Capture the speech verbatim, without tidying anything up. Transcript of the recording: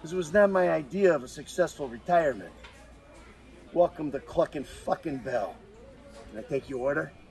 because it was not my idea of a successful retirement. Welcome to Cluckin fucking Bell. Can I take your order?